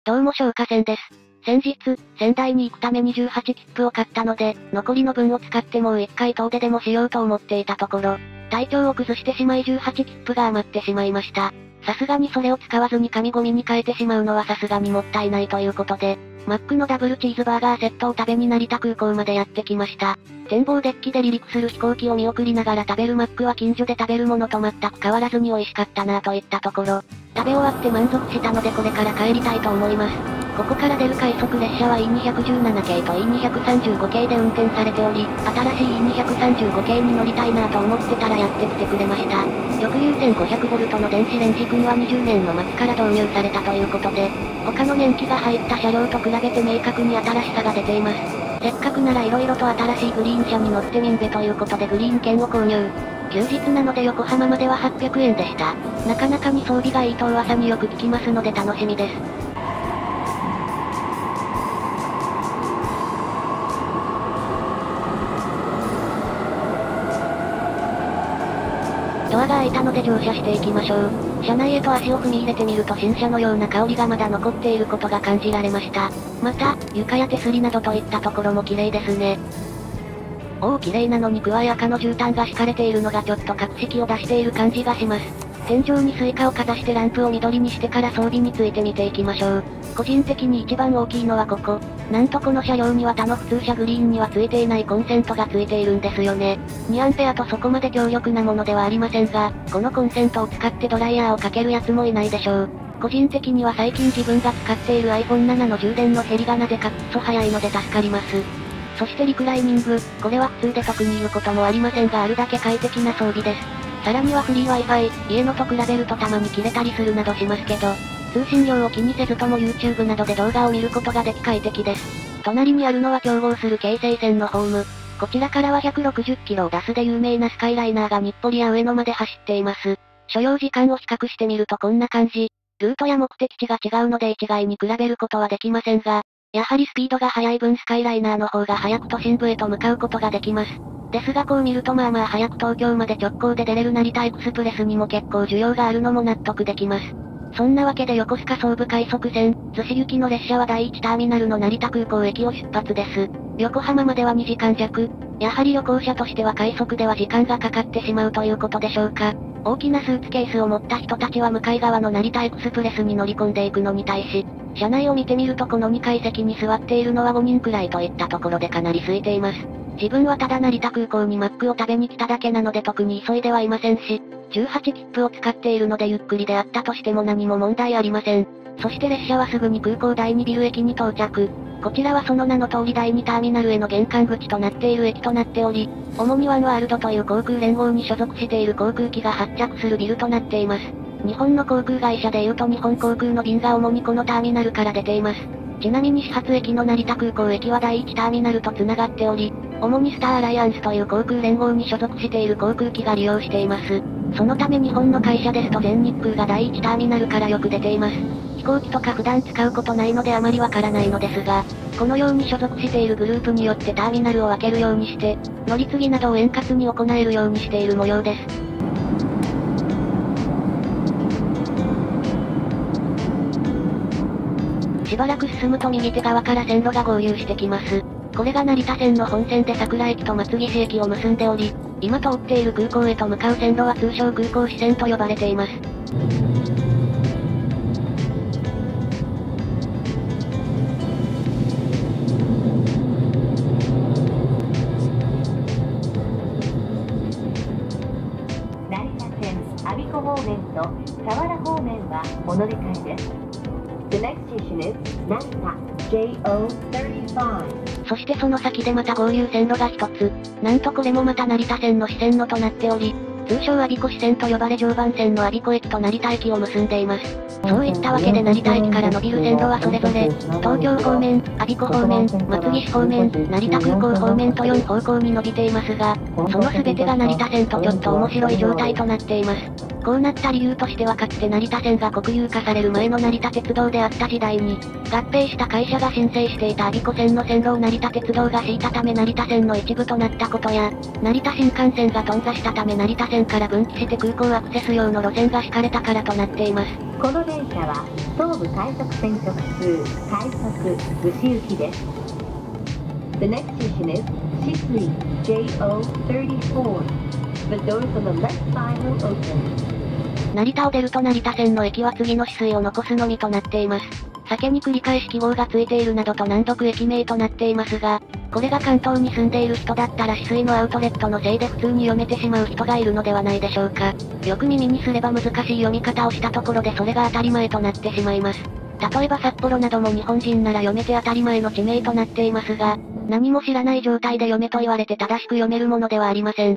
どうも消化線です。先日、仙台に行くために18切符を買ったので、残りの分を使ってもう1回遠出でもしようと思っていたところ、体調を崩してしまい18切符が余ってしまいました。さすがにそれを使わずに紙ゴミに変えてしまうのはさすがにもったいないということで、マックのダブルチーズバーガーセットを食べに成田空港までやってきました。展望デッキで離陸する飛行機を見送りながら食べるマックは近所で食べるものと全く変わらずに美味しかったなといったところ、食べ終わって満足したのでこれから帰りたいと思います。ここから出る快速列車は E217 系と E235 系で運転されており、新しい E235 系に乗りたいなと思ってたらやってきてくれました。翼流 1500V の電子レンジ君は20年の末から導入されたということで、他の年季が入った車両と比べて明確に新しさが出ています。せっかくなら色々と新しいグリーン車に乗ってみんべということでグリーン券を購入。休日なので横浜までは800円でした。なかなかに装備がいいと噂によく聞きますので楽しみです。ドアが開いたので乗車していきましょう。車内へと足を踏み入れてみると新車のような香りがまだ残っていることが感じられました。また、床や手すりなどといったところも綺麗ですね。綺麗なのに加え赤の絨毯が敷かれているのがちょっと格式を出している感じがします。天井にスイカをかざしてランプを緑にしてから装備について見ていきましょう。個人的に一番大きいのはここ。なんとこの車両には他の普通車グリーンにはついていないコンセントがついているんですよね。2アンペアとそこまで強力なものではありませんが、このコンセントを使ってドライヤーをかけるやつもいないでしょう。個人的には最近自分が使っている iPhone7 の充電の減りがなぜかくっそ早いので助かります。そしてリクライニング、これは普通で特に言うこともありませんがあるだけ快適な装備です。さらにはフリー Wi-Fi、家のと比べるとたまに切れたりするなどしますけど、通信量を気にせずとも YouTube などで動画を見ることができ快適です。隣にあるのは競合する京成線のホーム。こちらからは160キロを出すで有名なスカイライナーが日暮里や上野まで走っています。所要時間を比較してみるとこんな感じ。ルートや目的地が違うので一概に比べることはできませんが、やはりスピードが速い分スカイライナーの方が早く都心部へと向かうことができます。ですがこう見るとまあまあ早く東京まで直行で出れる成田エクスプレスにも結構需要があるのも納得できます。そんなわけで横須賀総武快速線、逗子行きの列車は第1ターミナルの成田空港駅を出発です。横浜までは2時間弱。やはり旅行者としては快速では時間がかかってしまうということでしょうか。大きなスーツケースを持った人たちは向かい側の成田エクスプレスに乗り込んでいくのに対し、車内を見てみるとこの2階席に座っているのは5人くらいといったところでかなり空いています。自分はただ成田空港にマックを食べに来ただけなので特に急いではいませんし、18切符を使っているのでゆっくりであったとしても何も問題ありません。そして列車はすぐに空港第2ビル駅に到着。こちらはその名の通り第2ターミナルへの玄関口となっている駅となっており、主にワンワールドという航空連合に所属している航空機が発着するビルとなっています。日本の航空会社でいうと日本航空の便が主にこのターミナルから出ています。ちなみに始発駅の成田空港駅は第1ターミナルと繋がっており、主にスターアライアンスという航空連合に所属している航空機が利用しています。そのため日本の会社ですと全日空が第1ターミナルからよく出ています。飛行機とか普段使うことないのであまりわからないのですが、このように所属しているグループによってターミナルを分けるようにして、乗り継ぎなどを円滑に行えるようにしている模様です。しばらく進むと右手側から線路が合流してきます。これが成田線の本線で桜駅と松岸駅を結んでおり、今通っている空港へと向かう線路は通称空港支線と呼ばれています。 成田線我孫子方面と佐原方面はお乗り換えです。The next station is Narita JO35。 そしてその先でまた合流線路が一つ。なんとこれもまた成田線の支線路となっており、通称我孫子支線と呼ばれ常磐線の我孫子駅と成田駅を結んでいます。そういったわけで成田駅から伸びる線路はそれぞれ、東京方面、我孫子方面、松岸方面、成田空港方面と4方向に伸びていますが、その全てが成田線とちょっと面白い状態となっています。こうなった理由としてはかつて成田線が国有化される前の成田鉄道であった時代に、合併した会社が申請していた我孫子線の線路を成田鉄道が敷いたため成田線の一部となったことや、成田新幹線が頓挫したため成田線から分岐して空港アクセス用の路線が敷かれたからとなっています。 この電車は東武快速線直通快速逗子行きです。The next station is Shisui JO34. The doors on the left side will open. 成田を出ると成田線の駅は次の止水を残すのみとなっています。酒に繰り返し記号がついているなどと難読駅名となっていますが、これが関東に住んでいる人だったら止水のアウトレットのせいで普通に読めてしまう人がいるのではないでしょうか。よく耳にすれば難しい読み方をしたところでそれが当たり前となってしまいます。例えば札幌なども日本人なら読めて当たり前の地名となっていますが、何も知らない状態で読めと言われて正しく読めるものではありません。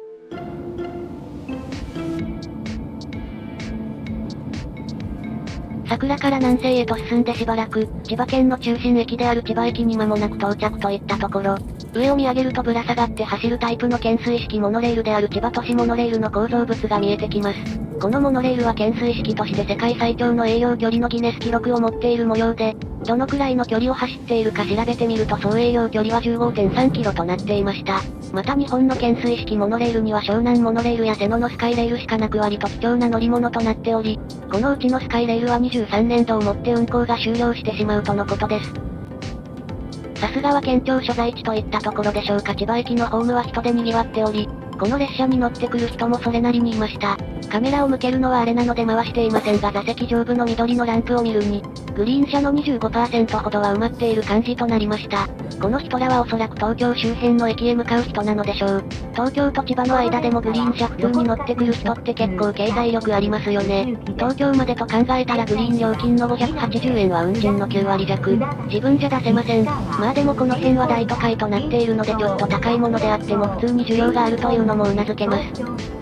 桜から南西へと進んでしばらく、千葉県の中心駅である千葉駅に間もなく到着といったところ、上を見上げるとぶら下がって走るタイプの懸垂式モノレールである千葉都市モノレールの構造物が見えてきます。このモノレールは懸垂式として世界最長の営業距離のギネス記録を持っている模様で、どのくらいの距離を走っているか調べてみると総営業距離は 15.3 キロとなっていました。また日本の懸垂式モノレールには湘南モノレールや瀬野のスカイレールしかなく割と貴重な乗り物となっており、このうちのスカイレールは23年度をもって運行が終了してしまうとのことです。さすがは県庁所在地といったところでしょうか。千葉駅のホームは人で賑わっており、この列車に乗ってくる人もそれなりにいました。カメラを向けるのはあれなので回していませんが座席上部の緑のランプを見るに、グリーン車の 25% ほどは埋まっている感じとなりました。この人らはおそらく東京周辺の駅へ向かう人なのでしょう。東京と千葉の間でもグリーン車普通に乗ってくる人って結構経済力ありますよね。東京までと考えたらグリーン料金の580円は運賃の9割弱。自分じゃ出せません。まあでもこの辺は大都会となっているのでちょっと高いものであっても普通に需要があるというのも頷けます。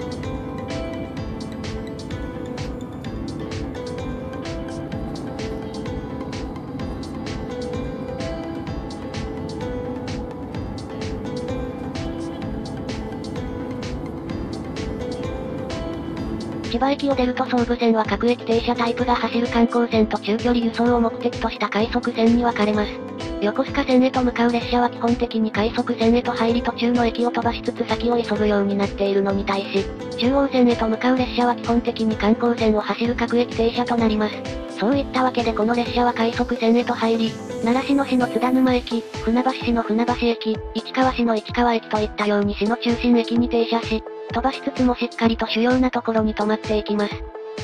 千葉駅を出ると総武線は各駅停車タイプが走る観光線と中距離輸送を目的とした快速線に分かれます。横須賀線へと向かう列車は基本的に快速線へと入り途中の駅を飛ばしつつ先を急ぐようになっているのに対し、中央線へと向かう列車は基本的に観光線を走る各駅停車となります。そういったわけでこの列車は快速線へと入り、習志野市の津田沼駅、船橋市の船橋駅、市川市の市川駅といったように市の中心駅に停車し、飛ばしつつもしっかりと主要なところに止まっていきます。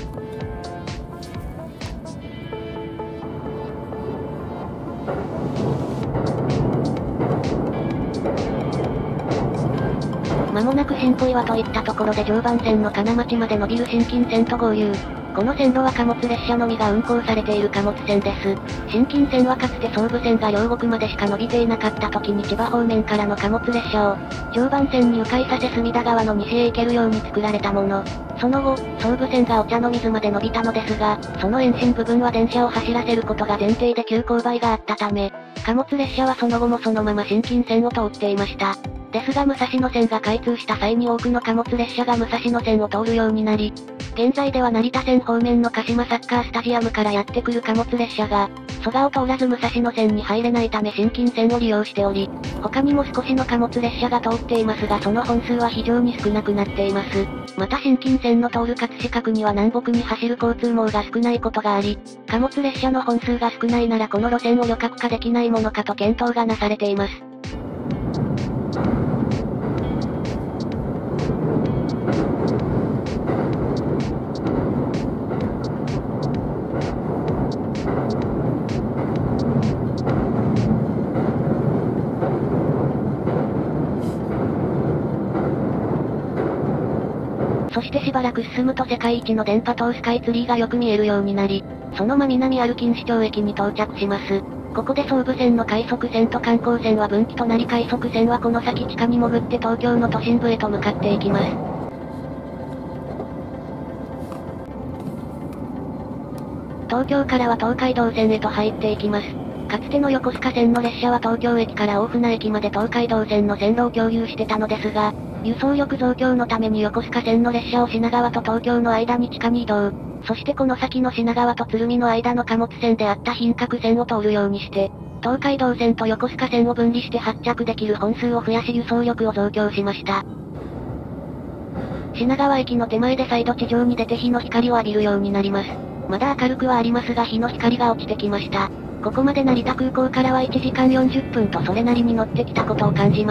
間もなく新小岩といったところで常磐線の金町まで伸びる新金線と合流。この線路は貨物列車のみが運行されている貨物線です。新金線はかつて総武線が両国までしか伸びていなかった時に千葉方面からの貨物列車を常磐線に迂回させ隅田川の西へ行けるように作られたもの。その後、総武線がお茶の水まで伸びたのですが、その延伸部分は電車を走らせることが前提で急勾配があったため、貨物列車はその後もそのまま新金線を通っていました。ですが武蔵野線が開通した際に多くの貨物列車が武蔵野線を通るようになり、現在では成田線方面の鹿島サッカースタジアムからやってくる貨物列車が、蘇我を通らず武蔵野線に入れないため新金線を利用しており、他にも少しの貨物列車が通っていますがその本数は非常に少なくなっています。また新金線の通る葛飾区には南北に走る交通網が少ないことがあり、貨物列車の本数が少ないならこの路線を旅客化できないものかと検討がなされています。そしてしばらく進むと世界一の電波塔スカイツリーがよく見えるようになり、その真南ある錦糸町駅に到着します。ここで総武線の快速線と観光線は分岐となり快速線はこの先地下に潜って東京の都心部へと向かっていきます。東京からは東海道線へと入っていきます。かつての横須賀線の列車は東京駅から大船駅まで東海道線の線路を共有してたのですが、輸送力増強のために横須賀線の列車を品川と東京の間に地下に移動。そしてこの先の品川と鶴見の間の貨物線であった品格線を通るようにして、東海道線と横須賀線を分離して発着できる本数を増やし輸送力を増強しました。品川駅の手前で再度地上に出て日の光を浴びるようになります。 まだ明るくはありますが日の光が落ちてきました。ここまで成田空港からは1時間40分とそれなりに乗ってきたことを感じます。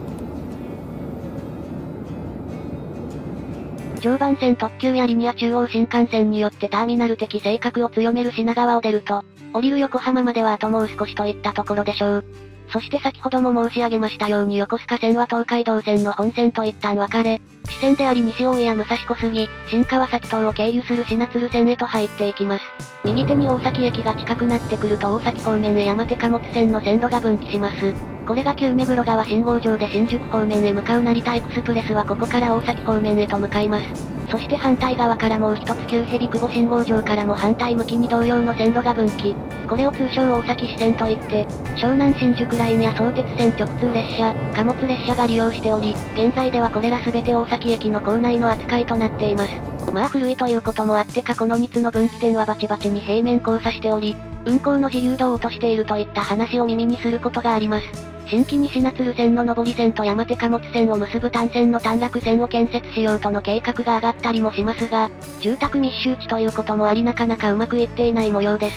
常磐線特急やリニア中央新幹線によってターミナル的性格を強める品川を出ると、降りる横浜まではあともう少しといったところでしょう。そして先ほども申し上げましたように横須賀線は東海道線の本線と一旦分かれ、支線であり西大井や武蔵小杉、新川崎等を経由する品鶴線へと入っていきます。右手に大崎駅が近くなってくると大崎方面へ山手貨物線の線路が分岐します。これが旧目黒川信号場で新宿方面へ向かう成田エクスプレスはここから大崎方面へと向かいます。そして反対側からもう一つ旧蛇久保信号場からも反対向きに同様の線路が分岐。これを通称大崎支線といって、湘南新宿ラインや相鉄線直通列車、貨物列車が利用しており、現在ではこれら全て大崎駅の構内の扱いとなっています。まあ古いということもあってかこの3つの分岐点はバチバチに平面交差しており、運行の自由度を落としているといった話を耳にすることがあります。新規に品鶴線の上り線と山手貨物線を結ぶ単線の短絡線を建設しようとの計画が上がったりもしますが、住宅密集地ということもありなかなかうまくいっていない模様です。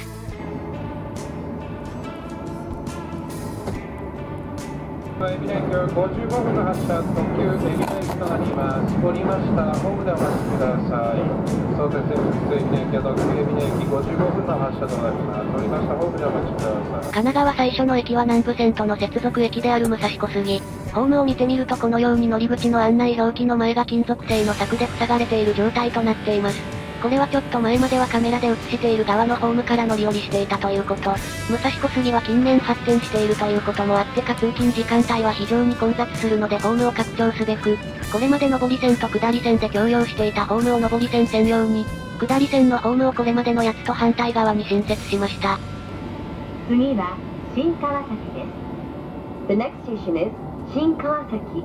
海老名駅は55分の発車、特急海老名駅となります。降りました。ホームでお待ちください。相鉄線普通海老名駅は特急海老名駅55分の発車となります。降りました。ホームでお待ちください。 神奈川最初の駅は南武線との接続駅である武蔵小杉。ホームを見てみるとこのように乗り口の案内表記の前が金属製の柵で塞がれている状態となっています。これはちょっと前まではカメラで映している側のホームから乗り降りしていたということ。武蔵小杉は近年発展しているということもあってか通勤時間帯は非常に混雑するのでホームを拡張すべく、これまで上り線と下り線で共用していたホームを上り線専用に、下り線のホームをこれまでのやつと反対側に新設しました。 次は新川崎です。The next station is 新川崎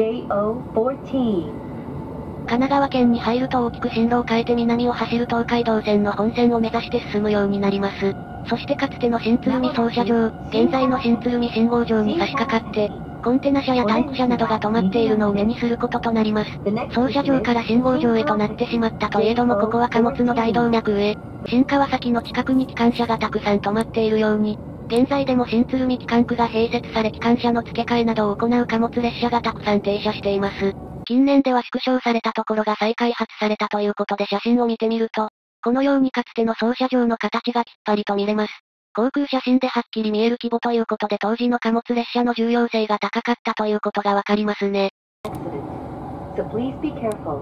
JO14。 神奈川県に入ると大きく進路を変えて南を走る東海道線の本線を目指して進むようになります。そしてかつての新鶴見操車場、現在の新鶴見信号場に差し掛かって、コンテナ車やタンク車などが止まっているのを目にすることとなります。操車場から信号場へとなってしまったといえどもここは貨物の大動脈上、新川崎の近くに機関車がたくさん止まっているように、現在でも新鶴見機関区が併設され機関車の付け替えなどを行う貨物列車がたくさん停車しています。近年では縮小されたところが再開発されたということで写真を見てみると、このようにかつての操車場の形がきっぱりと見れます。航空写真ではっきり見える規模ということで当時の貨物列車の重要性が高かったということがわかりますね。 So please be careful.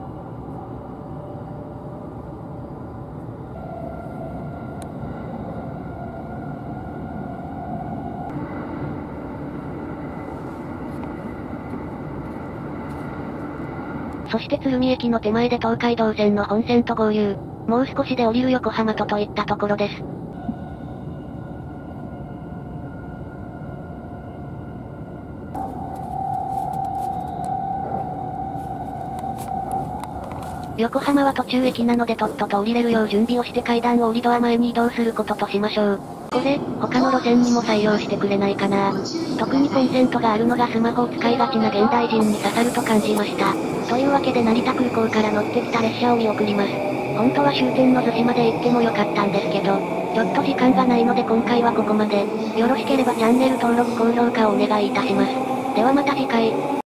そして鶴見駅の手前で東海道線の本線と合流。もう少しで降りる横浜といったところです。横浜は途中駅なのでとっとと降りれるよう準備をして階段を降りドア前に移動することとしましょう。これ、他の路線にも採用してくれないかな。特にコンセントがあるのがスマホを使いがちな現代人に刺さると感じました。というわけで成田空港から乗ってきた列車を見送ります。本当は終点の逗子まで行ってもよかったんですけど、ちょっと時間がないので今回はここまで。よろしければチャンネル登録高評価をお願いいたします。ではまた次回。